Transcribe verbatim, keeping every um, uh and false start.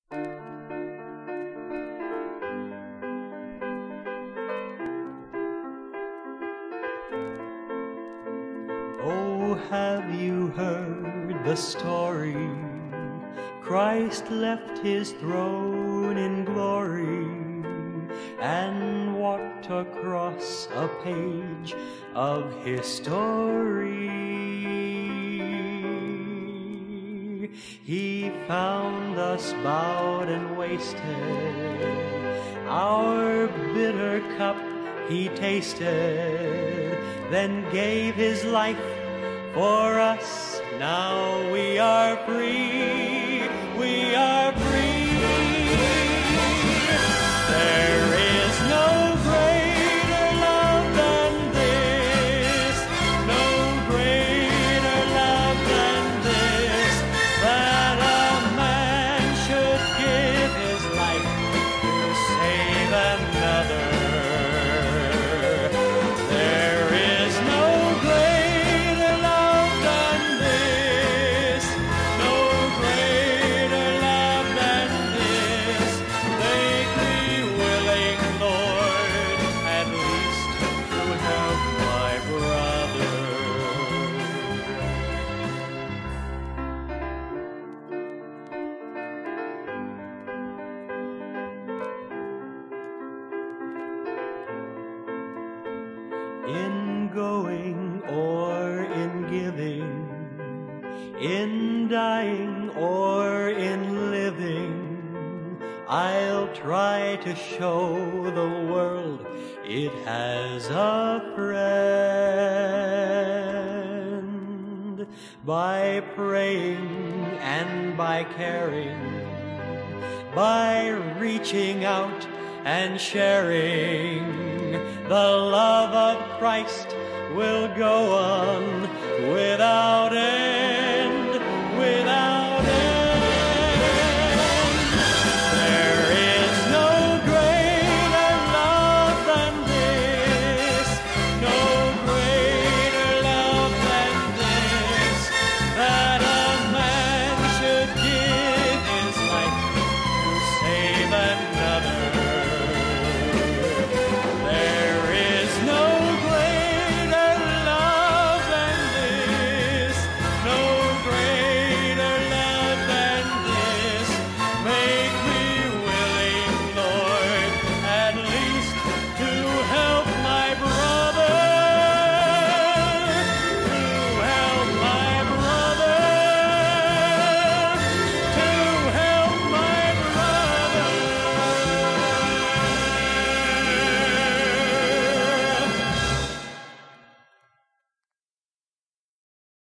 Oh, have you heard the story? Christ left his throne in glory and walked across a page of history. He found us bowed and wasted. Our bitter cup he tasted, then gave his life for us. Now we are free, we are free. There is no greater love than this, no greater love than this, that a man should give his life to save another. There is no greater love than this, no greater love than this. Make me willing, Lord, at least to help my brother. In going or in giving, in dying or in living, I'll try to show the world it has a friend. By praying and by caring, by reaching out and sharing, the love of Christ will go on without end.